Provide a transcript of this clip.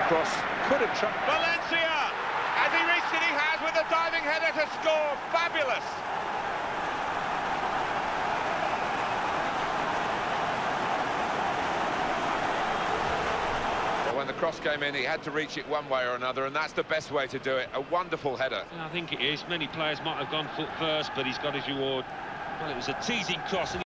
Cross could have tried. Valencia! As he reached it, he has with a diving header to score. Fabulous! When the cross came in, he had to reach it one way or another, and that's the best way to do it. A wonderful header. I think it is. Many players might have gone foot first, but he's got his reward. Well, it was a teasing cross.